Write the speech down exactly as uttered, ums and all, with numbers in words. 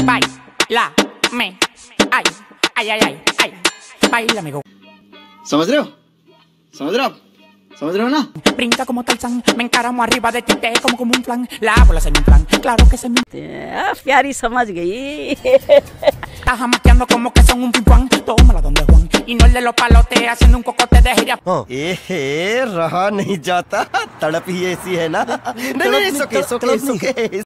baila me, ay, ay, ay, ay, ay, baila amigo. समझ रहे हो समझ रहे हो आप समझ रहे हो ना Brinca como Tarzán, me encaramo arriba de ti, te como como un plan, la bola se me inflan, claro que se me प्यारी समझ गई está jamaqueando como que son un pimpán, tómala donde Juan, y no el de los palotes haciendo un cocote de gira. ए रहा नहीं जाता तड़प ही ऐसी है ना नहीं नहीं, नहीं, नहीं, नहीं, नहीं, नहीं, नहीं, नहीं, नहीं,